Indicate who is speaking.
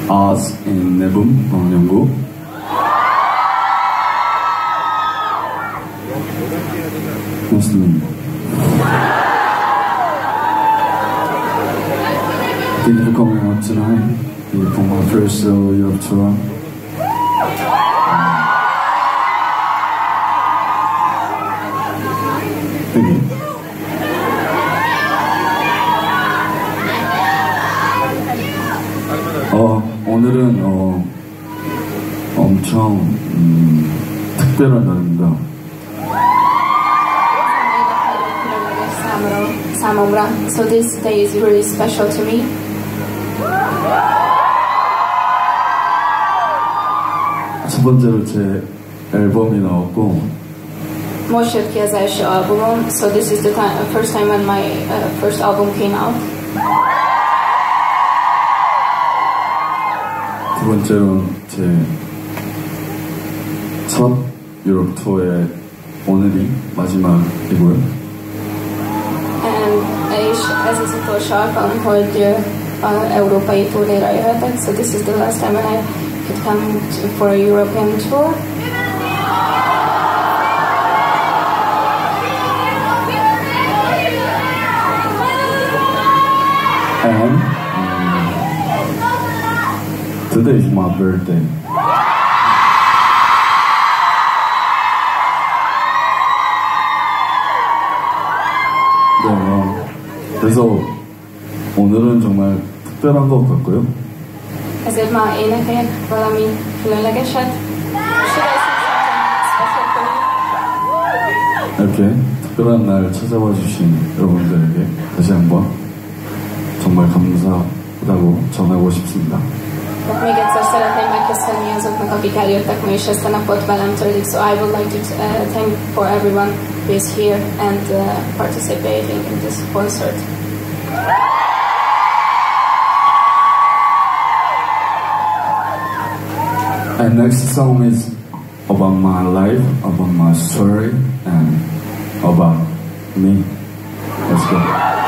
Speaker 1: Oz in Nebum, 영국. Nice to meet you. Thank you for coming out tonight. For my first Europe tour. Thank you. 오늘은 엄청 특별한 날입니다.
Speaker 2: So this day is really special to me.
Speaker 1: 첫 번째로 제 앨범이 나왔고,
Speaker 2: Most jött ki az első albumom, so this is the first time when my first album came out.
Speaker 1: 두 번째로 제 첫 유럽 투어의 오늘이 마지막이고요.
Speaker 2: És ez az utolsó alkalom, hogy európai túrára jöhetek, so this is the last time when I could come for a European tour.
Speaker 1: And today is my birthday. 그래서 오늘은 정말 특별한 것 같고요.
Speaker 2: Ezért ma énekeljek valami különlegeset.
Speaker 1: 이렇게 특별한 날 찾아와 주신 여러분들에게 다시 한번 정말 감사하다고 전하고 싶습니다.
Speaker 2: Még egyszer szeretném megköszönni azoknak, akik eljöttek ma és ezt a napot velem töltik. So I would like to thank for everyone who is here and participating in this concert.
Speaker 1: And next song is about my life, about my story, and about me. Let's go.